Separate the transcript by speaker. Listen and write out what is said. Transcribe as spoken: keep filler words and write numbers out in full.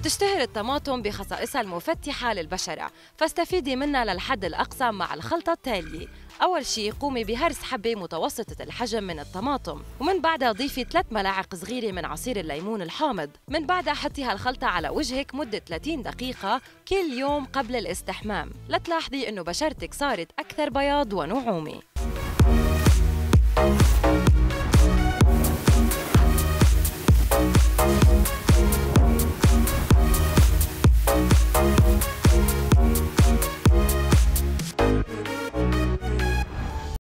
Speaker 1: بتشتهر الطماطم بخصائصها المفتحة للبشرة، فاستفيدي منها للحد الأقصى مع الخلطة التالية. أول شي قومي بهرس حبة متوسطة الحجم من الطماطم، ومن بعدها ضيفي ثلاث ملاعق صغيرة من عصير الليمون الحامض. من بعدها حطي هالخلطة على وجهك مدة ثلاثين دقيقة كل يوم قبل الاستحمام، لتلاحظي إنه بشرتك صارت أكثر بياض ونعومة.